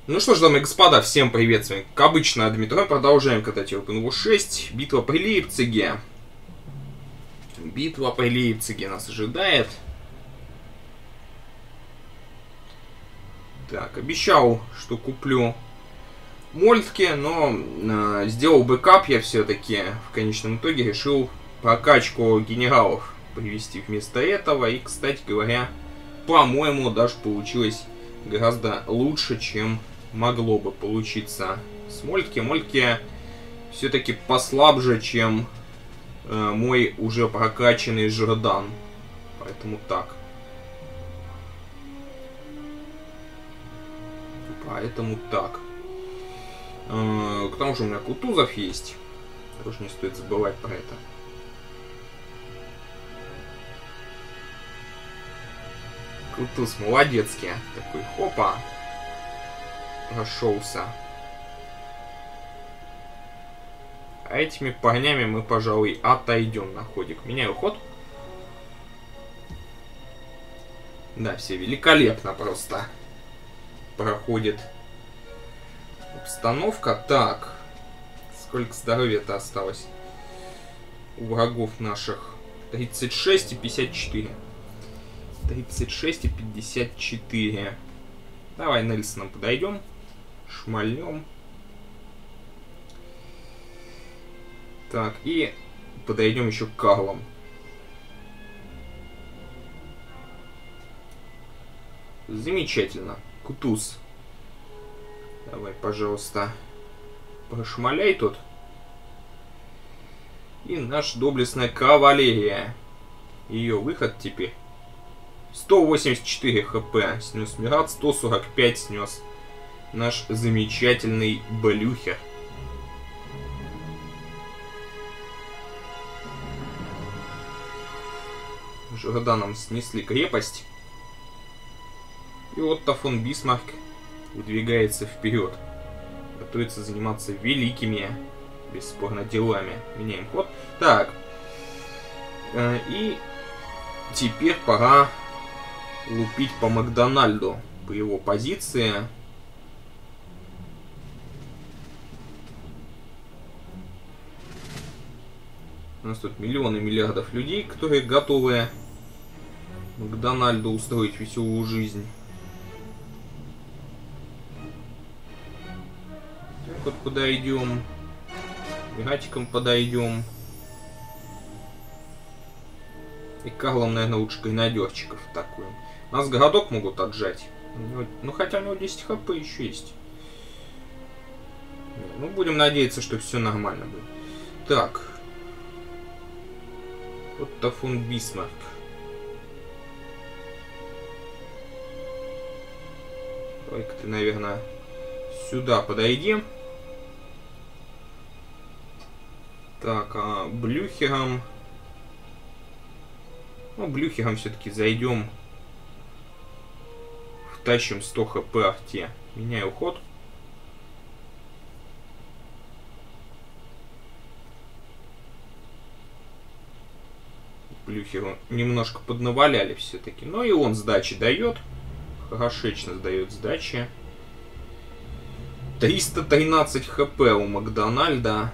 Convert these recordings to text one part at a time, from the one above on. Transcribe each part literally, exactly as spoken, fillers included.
Ну что ж, дамы и господа, всем привет, с вами, как обычно, Дмитрий. Продолжаем катать Open War шесть. Битва при Лейпциге. Битва при Лейпциге нас ожидает. Так, обещал, что куплю мольтки, но э, сделал бэкап я все-таки. В конечном итоге решил прокачку генералов привести вместо этого. И, кстати говоря, по-моему, даже получилось гораздо лучше, чем могло бы получиться с мольтки. Мольтки все-таки послабже, чем э, мой уже прокачанный Жордан. Поэтому так. Поэтому так. Э, к тому же у меня Кутузов есть. Тоже не стоит забывать про это. Кутуз молодецкий. Такой хопа. Прошелся. А этими парнями мы, пожалуй, отойдем на ходик. Меняю ход. Да, все великолепно просто проходит обстановка. Так. Сколько здоровья-то осталось у врагов наших? тридцать шесть и пятьдесят четыре. тридцать шесть и пятьдесят четыре. Давай Нельсоном подойдем. Шмальнем. Так, и подойдем еще к Карлам. Замечательно. Кутуз. Давай, пожалуйста, прошмаляй тут. И наша доблестная кавалерия. Ее выход теперь. сто восемьдесят четыре хп снес Мират, сто сорок пять снес наш замечательный Блюхер. Жорданом снесли крепость. И Отто фон Бисмарк выдвигается вперед. Готовится заниматься великими, бесспорно, делами. Меняем ход. Так. И теперь пора лупить по Макдональду, по его позиции. У нас тут миллионы миллиардов людей, которые готовы Макдональду устроить веселую жизнь. Так вот подойдем. Миратиком подойдем. И Карлом, наверное, лучше гренадерчиков атакуем. Нас городок могут отжать. Него, ну, хотя у него десять хп еще есть. Ну, будем надеяться, что все нормально будет. Так. Отто фон Бисмарк. Давай-ка ты, наверное, сюда подойди. Так, а Блюхером... Ну, Блюхером все-таки зайдем. Втащим сто хп арте. Меняю ход. Блюхеру немножко поднаваляли все-таки. Но и он сдачи дает. Хорошечно сдает сдачи. триста тринадцать хп у Макдональда.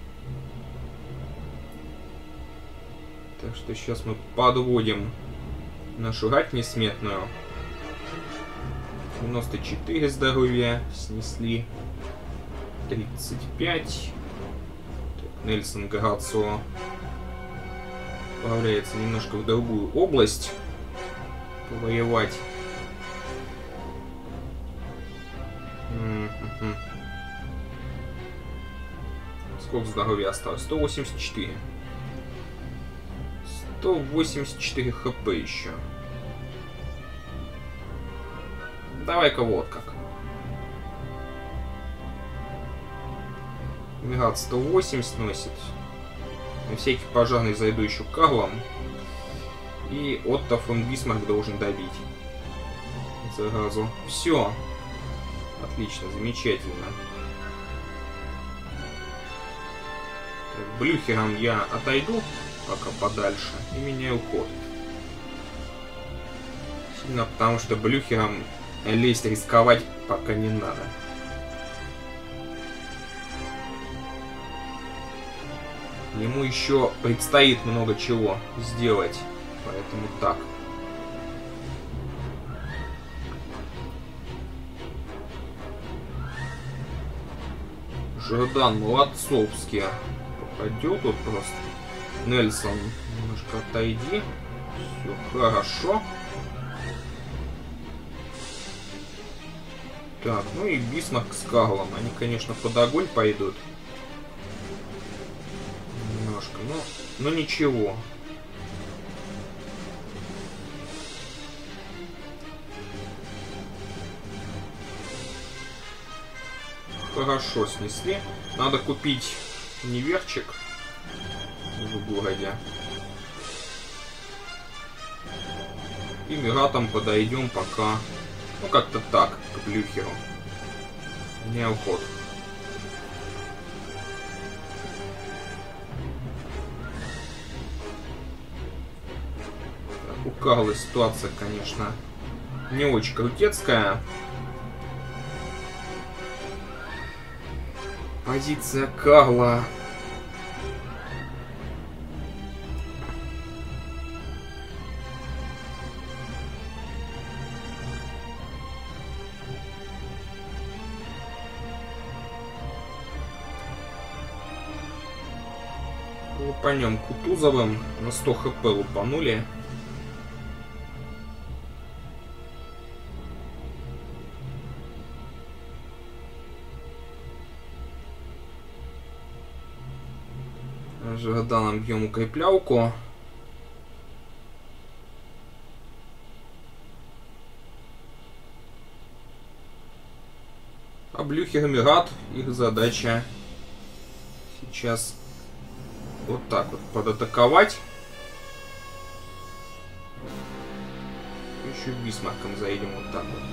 Так что сейчас мы подводим нашу рать несметную. девяносто четыре здоровья снесли. тридцать пять. Так, Нельсон Горацио отправляется немножко в другую область повоевать. Mm-hmm. Сколько здоровья осталось? сто восемьдесят четыре. сто восемьдесят четыре хп еще. Давай-ка вот как. Мират сто восемь сносит. На всякий пожарный зайду еще к Карлам. И Отто фон Бисмарк должен добить. Заразу. Все. Отлично, замечательно. Так, Блюхером я отойду пока подальше и меняю ход. Сильно, потому что Блюхером лезть, рисковать пока не надо. Ему еще предстоит много чего сделать. Поэтому так. Жордан молодцовски попадет тут просто. Нельсон, немножко отойди. Все хорошо. Так, ну и Бисмарк с Карлом. Они, конечно, под огонь пойдут. Немножко, но, но ничего. Хорошо снесли. Надо купить неверчик в городе. И Миратом подойдем пока. Ну как-то так, к Блюхеру. Не уход. Так, у Карла ситуация, конечно, не очень крутецкая. Позиция Карла. Лупанем Кутузовым. На сто хп лупанули. Жорданом бьем укреплялку. А Блюхер и Мират, их задача сейчас вот так вот податаковать. Еще Бисмарком заедем вот так вот.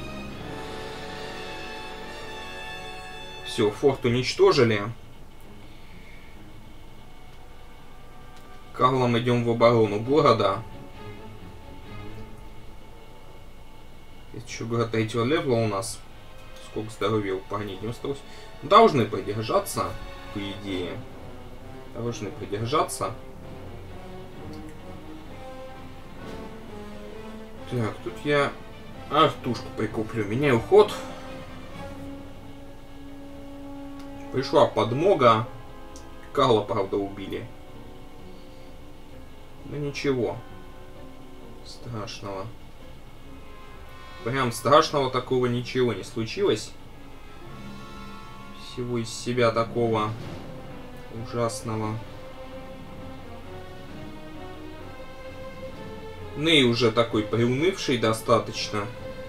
Все, форт уничтожили. Карлом идем в оборону города. Есть еще город третьего левела у нас. Сколько здоровья у парней? девяносто восемь. Должны продержаться, по идее. Должны продержаться. Так, тут я артушку прикуплю. Меняю ход. Пришла подмога. Карла, правда, убили. Ну ничего. Страшного. Прям страшного такого ничего не случилось. Всего из себя такого ужасного. Ней уже такой приунывший достаточно.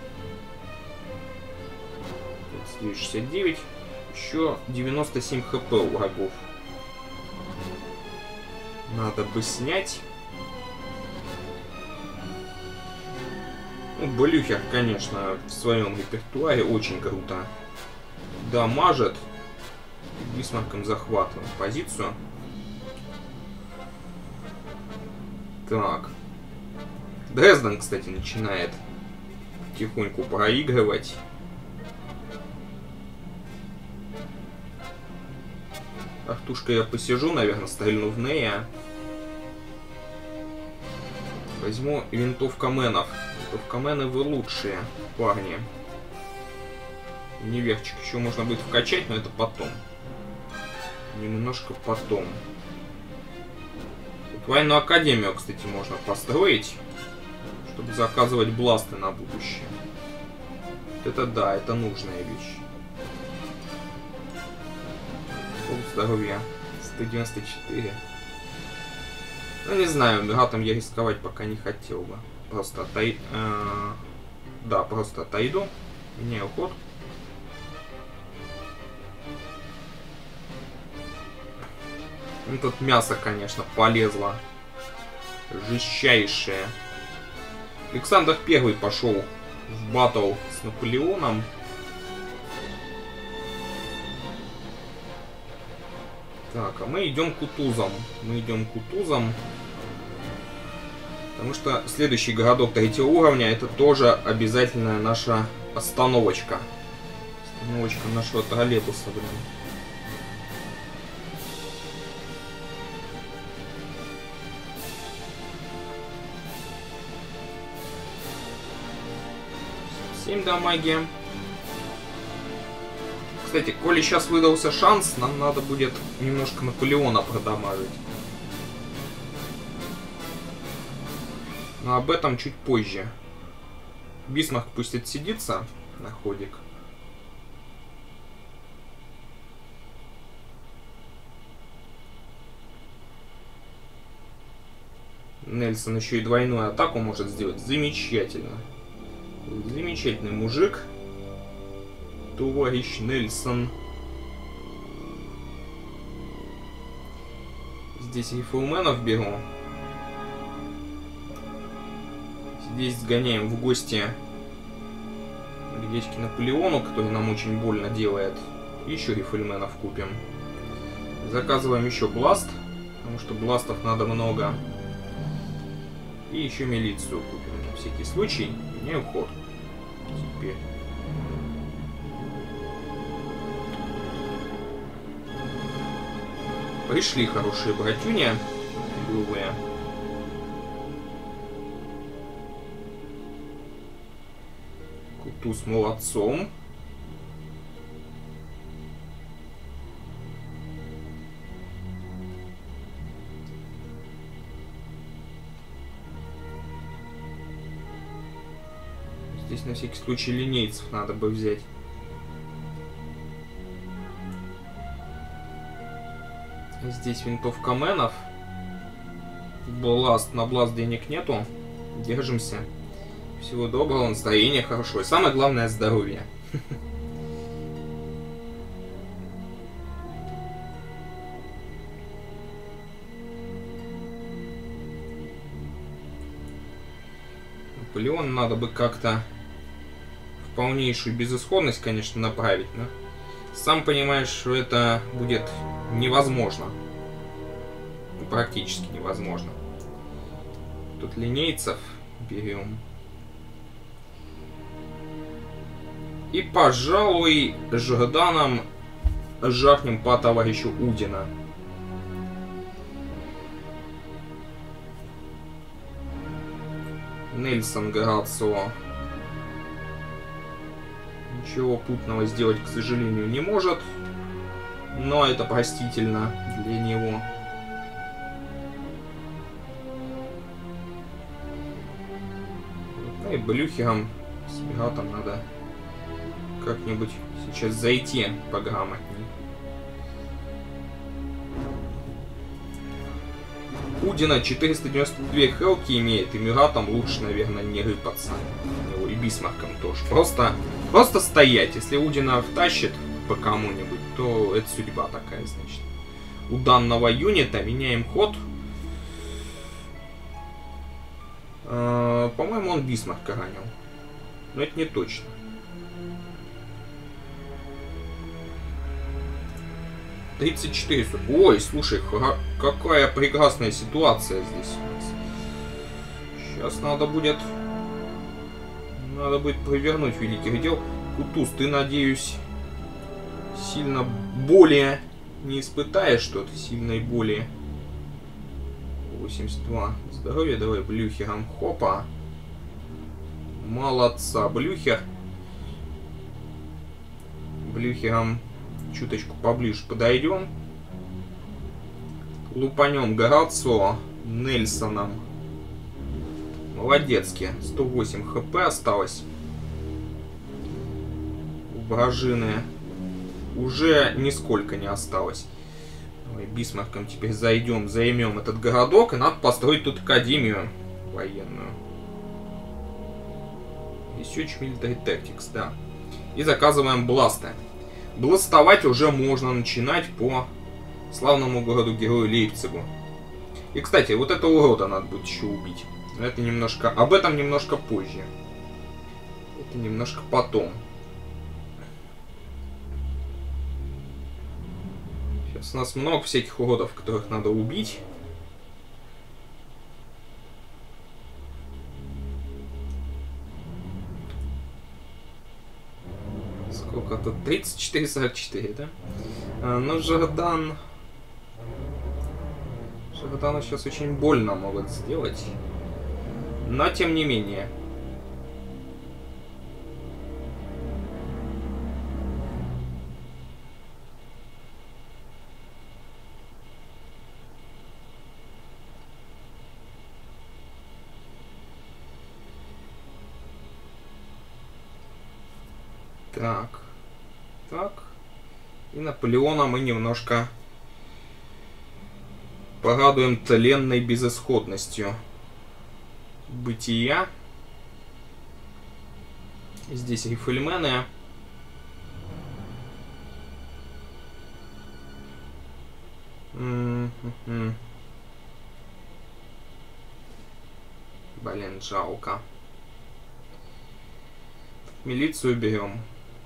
шестьдесят девять. Еще девяносто семь хп у врагов. Надо бы снять. Ну, Блюхер, конечно, в своем репертуаре очень круто дамажит. Бисмарком захватываем позицию. Так. Дрезден, кстати, начинает потихоньку проигрывать. Артушка я посижу, наверное, стрельну в Нея. Возьму винтовка менов. Винтовка мены вы лучшие, парни. Неверчик еще можно будет вкачать, но это потом. Немножко потом. Тут военную академию, кстати, можно построить, чтобы заказывать бласты на будущее. Это да, это нужная вещь. Здоровья сто девяносто четыре. Ну не знаю, Миратом я рисковать пока не хотел бы. Просто отой... э... Да, просто отойду. Меняю ход. Ну, тут мясо, конечно, полезло. Жестчайшее. Александр Первый пошел в баттл с Наполеоном. Так, а мы идем Кутузом. Мы идем Кутузом. Потому что следующий городок третьего уровня это тоже обязательная наша Остановочка. Остановочка нашего троллейбуса, блин. семь дамаги. Кстати, коли сейчас выдался шанс, нам надо будет немножко Наполеона продамажить. Но об этом чуть позже. Бисмарк пусть отсидится на ходик. Нельсон еще и двойную атаку может сделать. Замечательно. Замечательный мужик. Товарищ Нельсон. Здесь рифлменов беру. Здесь сгоняем в гости к дядьке Наполеону, который нам очень больно делает. Еще рифльменов купим. Заказываем еще бласт, потому что бластов надо много. И еще милицию купим на всякий случай. Не уход. Теперь. Пришли хорошие братюни. Грубые. Кутуз молодцом. Здесь на всякий случай линейцев надо бы взять. Здесь винтовка менов. Бласт. На бласт денег нету. Держимся. Всего доброго, настроения хорошего. И самое главное, здоровье. Наполеон надо бы как-то в полнейшую безысходность, конечно, направить, но сам понимаешь, что это будет невозможно. Практически невозможно. Тут линейцев берем. И, пожалуй, Жорданом жахнем по товарищу Удина. Нельсон Грацио ничего путного сделать, к сожалению, не может. Но это простительно для него. Ну и Блюхером с пиратом надо как-нибудь сейчас зайти пограмотней. Удина четыреста девяносто две хелки имеет, и Мюратом лучше, наверное, не рыпаться. И Бисмарком тоже. Просто, просто стоять. Если Удина втащит по кому-нибудь, то это судьба такая, значит. У данного юнита меняем ход. Э-э, по-моему, он Бисмарка ранил. Но это не точно. тридцать четыре. Ой, слушай, какая прекрасная ситуация здесь. Сейчас надо будет... Надо будет провернуть великих дел. Кутуз, ты, надеюсь, сильно более не испытаешь что-то. Сильной боли. восемьдесят два. Здоровье давай Блюхером. Хопа. Молодца. Блюхер. Блюхером чуточку поближе подойдем. Лупанем Горацио Нельсоном. Молодецки. сто восемь хп осталось. У вражины уже нисколько не осталось. Давай Бисмарком теперь зайдем, займем этот городок. И надо построить тут академию военную. Research Military Tactics, да. И заказываем бласты. Бластовать уже можно начинать по славному городу-герою Лейпцигу. И, кстати, вот этого урода надо будет еще убить. Но это немножко... Об этом немножко позже. Это немножко потом. Сейчас у нас много всяких уродов, которых надо убить. Сколько тут? тридцать четыре сорок четыре, да? А, ну, Жордан... Жордану сейчас очень больно могут сделать. Но, тем не менее. Так. Так. И Наполеона мы немножко порадуем тленной безысходностью бытия. Здесь рифльмены. Mm-hmm. Блин, жалко. Милицию берем.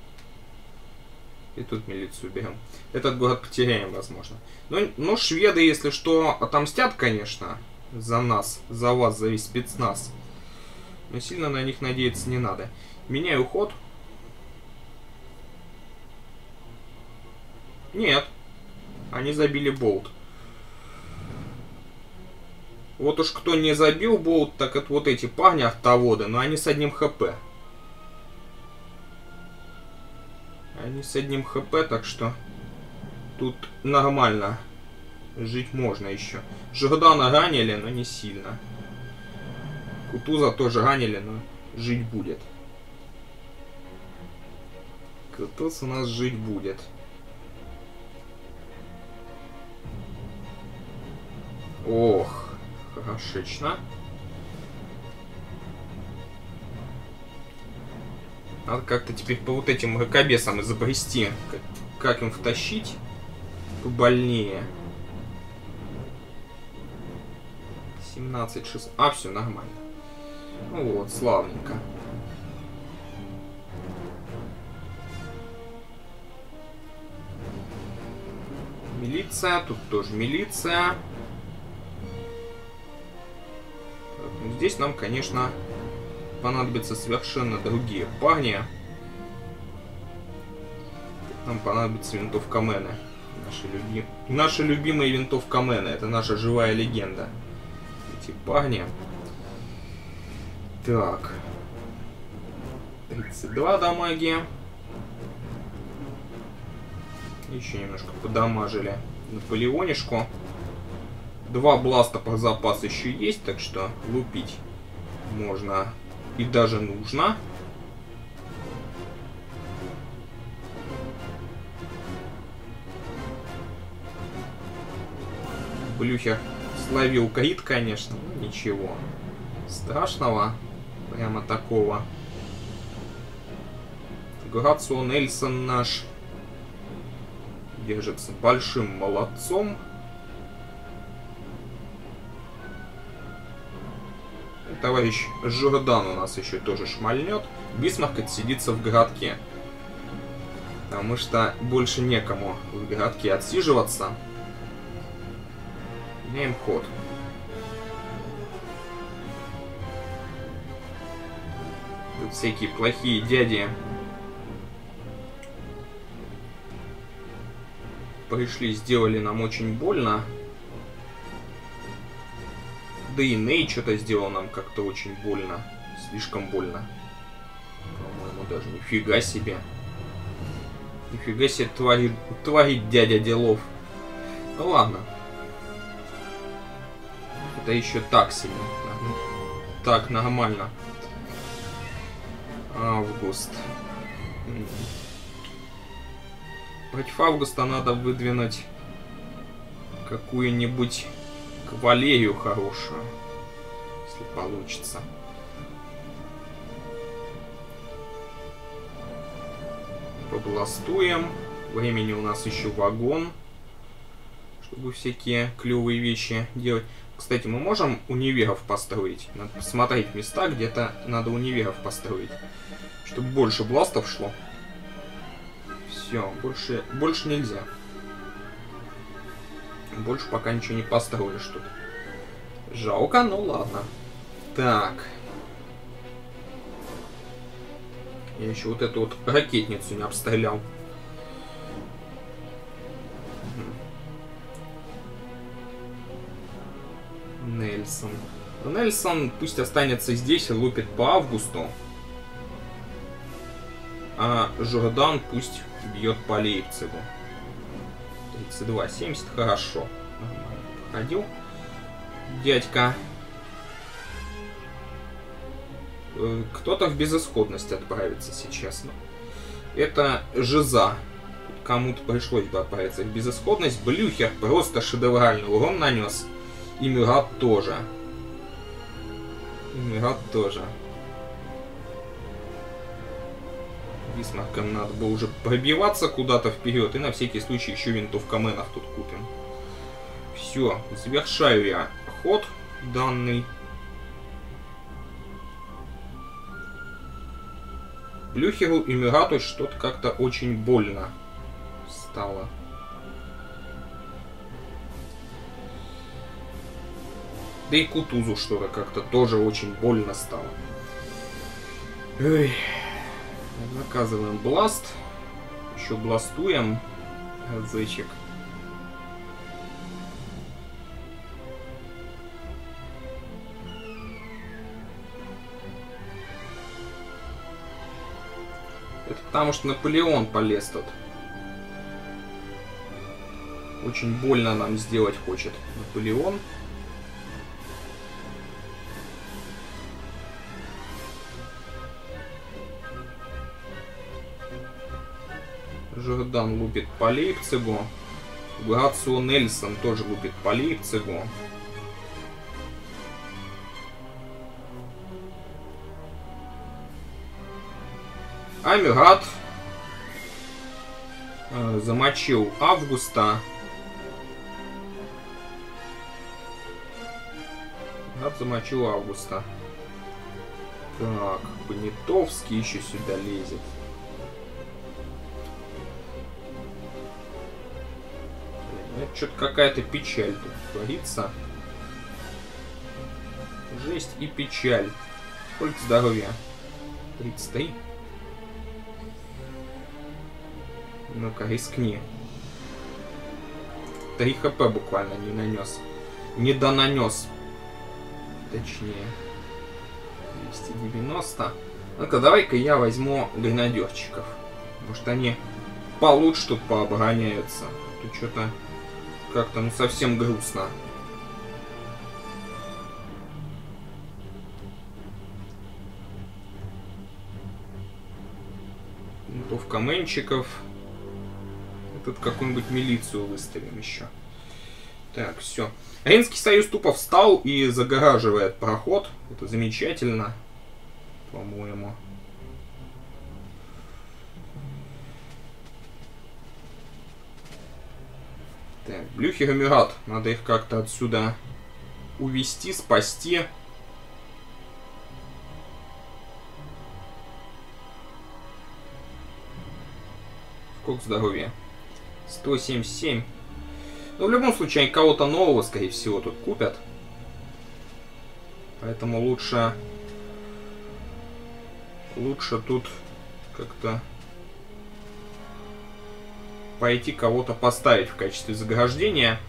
И тут милицию берем. Этот город потеряем, возможно. Но, но шведы, если что, отомстят, конечно, за нас, за вас, за весь спецназ. Но сильно на них надеяться не надо. Меняю ход. Нет. Они забили болт. Вот уж кто не забил болт, так это вот эти парни автоводы, но они с одним хп. Они с одним хп, так что тут нормально. Жить можно еще. Жордана ранили, но не сильно. Кутуза тоже ранили, но жить будет. Кутуз у нас жить будет. Ох, хорошечно. Надо как-то теперь по вот этим мракобесам изобрести, как, как им втащить побольнее. семнадцать шестнадцать. А, все нормально. Ну вот, славненько. Милиция, тут тоже милиция. Ну, здесь нам, конечно, понадобятся совершенно другие парни. Нам понадобится винтовка Мэна. Наши, люби... Наши любимые винтовка Мэна. Это наша живая легенда. Эти парни. Так. тридцать два дамаги. Еще немножко подамажили Наполеонишку. Два бласта по запасу еще есть, так что лупить можно и даже нужно. Блюхер словил крит, конечно, но ничего страшного. Прямо такого. Грацио Нельсон наш держится большим молодцом. Товарищ Жордан у нас еще тоже шмальнет. Бисмарк отсидится в городке. Потому что больше некому в городке отсиживаться. Меняем ход. Тут всякие плохие дяди пришли, сделали нам очень больно. Да и Ней что-то сделал нам как-то очень больно. Слишком больно. По-моему, даже нифига себе. Нифига себе творит, творит дядя делов. Ну ладно. Это еще так себе. Так, нормально. Август. Против Августа надо выдвинуть какую-нибудь кавалерию хорошую, если получится. Побластуем. Времени у нас еще вагон, чтобы всякие клевые вещи делать. Кстати, мы можем универов построить. Надо посмотреть места, где-то надо универов построить, чтобы больше бластов шло. Все, больше, больше нельзя. Больше пока ничего не построишь тут. Жалко, ну ладно. Так. Я еще вот эту вот ракетницу не обстрелял. Нельсон. Нельсон пусть останется здесь и лупит по Августу. А Жордан пусть бьет по Лейпцигу. тридцать два семьдесят. Хорошо. Ходил. Дядька. Кто-то в безысходность отправится сейчас. Это Жиза. Кому-то пришлось бы отправиться в безысходность. Блюхер просто шедевральный урон нанес. И Мюрат тоже. И Мюрат тоже. Бисмарком надо было уже пробиваться куда-то вперед. И на всякий случай еще винтовкаменов тут купим. Все, завершаю я ход данный. Блюхеру и Мюрату что-то как-то очень больно стало. Да и Кутузу что-то как-то тоже очень больно стало. Ой. Наказываем Бласт. Еще бластуем. Зайчик. Это потому что Наполеон полез тут. Очень больно нам сделать хочет Наполеон. Жордан лупит по Лейпцигу. Грацио Нельсон тоже лупит по Лейпцигу. А Мюрат э, замочил Августа. Мюрат замочил Августа. Так, Понятовский еще сюда лезет. Это что-то какая-то печаль тут творится. Жесть и печаль. Сколько здоровья? тридцать три. Ну-ка, рискни. три хп буквально не нанес. Не донанес. Точнее. двести девяносто. Ну-ка, давай-ка я возьму гренадерчиков. Может, они получше тут пообороняются. Тут что-то как-то ну совсем грустно. Винтовкаменчиков. Тут какую-нибудь милицию выставим еще. Так, все. Рейнский союз тупо встал и загораживает проход. Это замечательно. По-моему. Так, Блюхер и Мюрат. Надо их как-то отсюда увести, спасти. Сколько здоровья? сто семьдесят семь. Но в любом случае кого-то нового, скорее всего, тут купят. Поэтому лучше... Лучше тут как-то пойти кого-то поставить в качестве заграждения.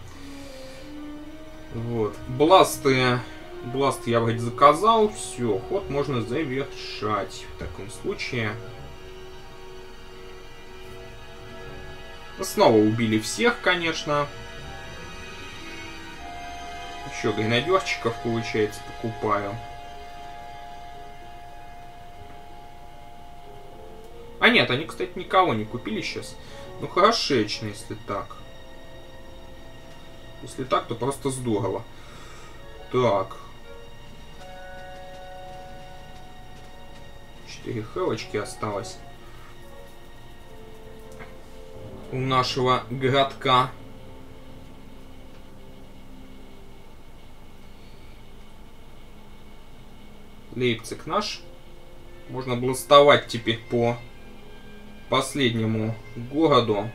Вот. Бласты... Бласт я вроде заказал. Все, ход можно завершать в таком случае. Снова убили всех, конечно. Еще гренадерчиков, получается, покупаю. А нет, они, кстати, никого не купили сейчас. Ну, хорошечно, если так. Если так, то просто здорово. Так. Четыре хелочки осталось. У нашего городка. Лейпциг наш. Можно бластовать теперь по последнему городу.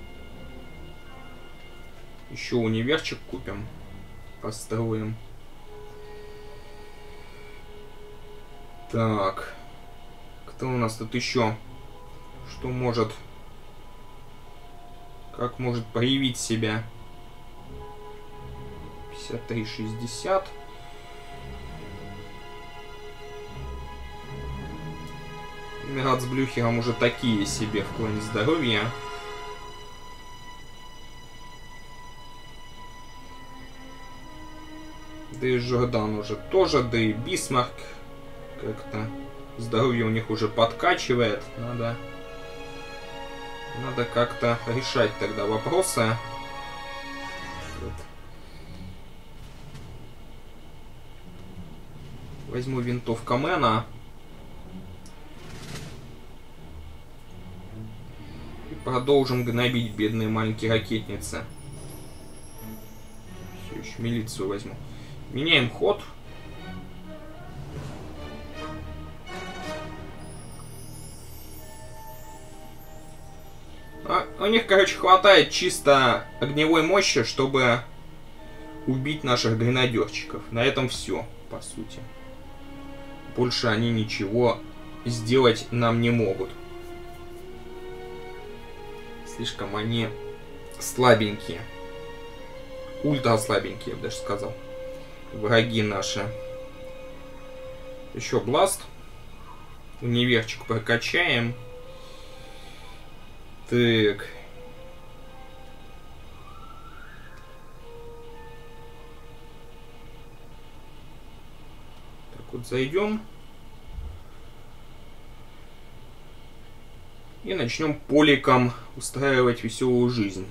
Еще универчик купим. Построим. Что у нас тут еще? Что может... Как может проявить себя? пятьдесят три шестьдесят. Мират с Блюхером уже такие себе в плане здоровья. Да и Жордан уже тоже, да и Бисмарк как-то здоровье у них уже подкачивает. Надо, надо как-то решать тогда вопросы. Вот. Возьму винтовка Мэна. И продолжим гнобить бедные маленькие ракетницы. Все еще милицию возьму. Меняем ход. А, у них, короче, хватает чисто огневой мощи, чтобы убить наших гренадерчиков. На этом все, по сути. Больше они ничего сделать нам не могут. Слишком они слабенькие. Ультра слабенькие, я бы даже сказал. Враги наши. Еще бласт. Универчик прокачаем. Так. Так вот зайдем. И начнем поликом устраивать веселую жизнь.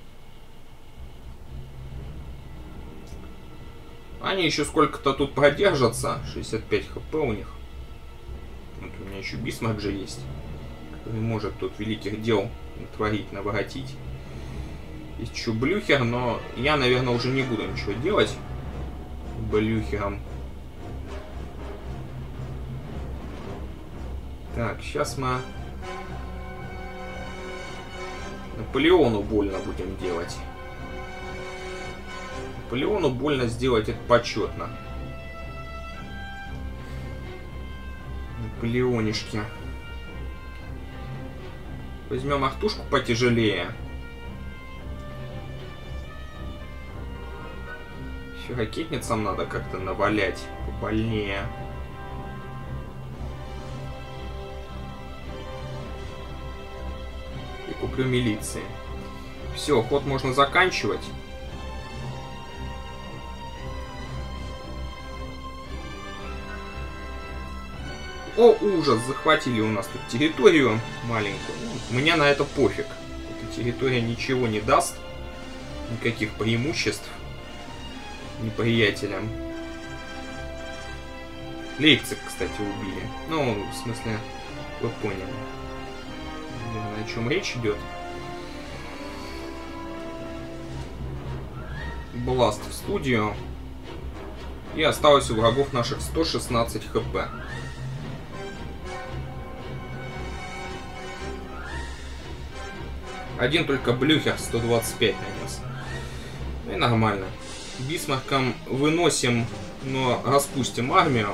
Они еще сколько-то тут продержатся. шестьдесят пять хп у них. Вот у меня еще Бисмарк же есть, который может тут великих дел творить, наворотить. Есть еще Блюхер, но я, наверное, уже не буду ничего делать Блюхером. Так, сейчас мы Наполеону больно будем делать. Наполеону больно сделать, это почетно. Наполеонишки. Возьмем артушку потяжелее. Еще ракетницам надо как-то навалять побольнее. И куплю милиции. Все, ход можно заканчивать. О, ужас! Захватили у нас тут территорию маленькую. Ну, мне на это пофиг. Эта территория ничего не даст. Никаких преимуществ неприятелям. Лейпциг, кстати, убили. Ну, в смысле, вы поняли. Наверное, о чем речь идет. Бласт в студию. И осталось у врагов наших сто шестнадцать хп. Один только Блюхер сто двадцать пять нанес. Ну и нормально. Бисмарком выносим, но распустим армию.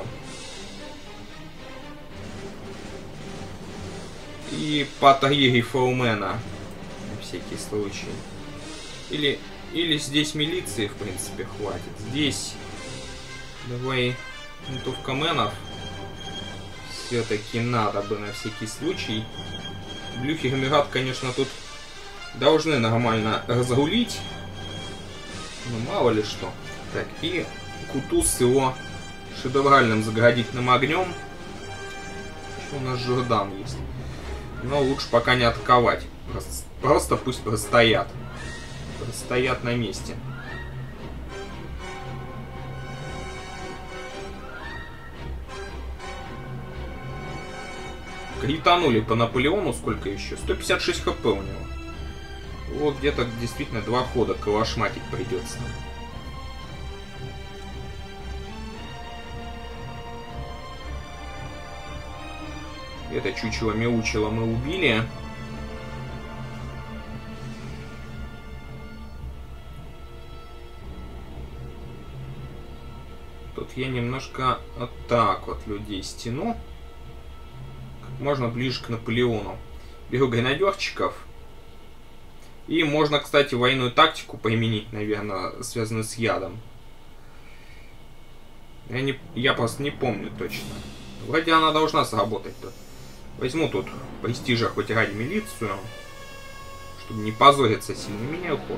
И патрии Фоумена. На всякий случай. Или, или здесь милиции, в принципе, хватит. Здесь давай винтовкаменов все-таки надо бы на всякий случай. Блюхер и Мират, конечно, тут должны нормально разрулить. Ну, мало ли что. Так, и Кутуз с его шедевральным заградительным огнем. Еще у нас Жордан есть. Но лучше пока не атаковать. Просто, просто пусть простоят. Простоят на месте. Кританули по Наполеону. Сколько еще? сто пятьдесят шесть хп у него. Вот где-то действительно два хода калашматить придется. Это чучело-мяучело мы убили. Тут я немножко вот так вот людей стяну. можно ближе к Наполеону. Беру гренадерчиков. И можно, кстати, военную тактику применить, наверное, связанную с ядом. Я, не, я просто не помню точно. Вроде она должна сработать-то. Возьму тут престижа хоть ради милицию. Чтобы не позориться сильно. Меняю ход.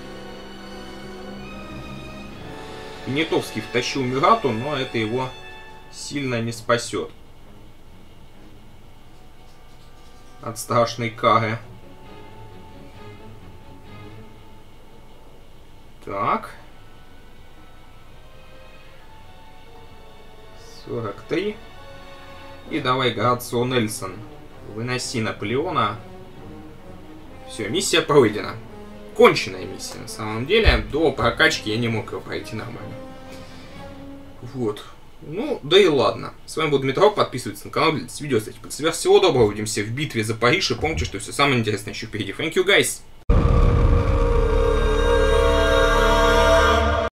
Понятовский втащил Мюрату, но это его сильно не спасет от страшной кары. Так. сорок три. И давай, Горацио Нельсон, выноси Наполеона. Все, миссия пройдена. Конченная миссия, на самом деле. До прокачки я не мог ее пройти нормально. Вот. Ну, да и ладно. С вами был Дмитров. Подписывайтесь на канал для видео. Кстати, всего доброго. Увидимся в битве за Париж. И помните, что все самое интересное еще впереди. Thank you, guys!